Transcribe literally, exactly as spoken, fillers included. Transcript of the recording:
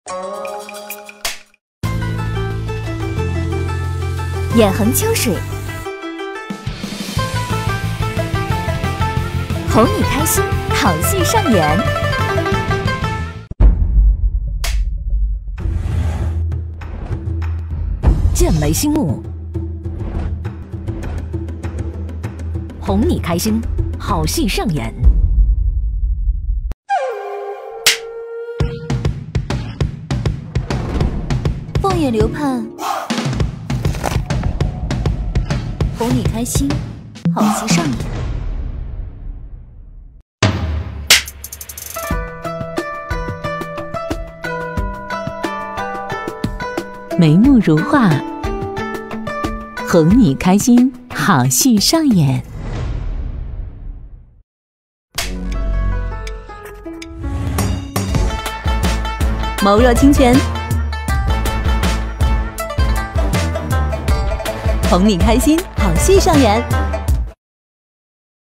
眼横秋水，哄你开心，好戏上演。剑眉星目，哄你开心，好戏上演。凤眼流盼，哄你开心，好戏上演。 眉目如画，哄你开心，好戏上演。谋若清泉，哄你开心，好戏上演。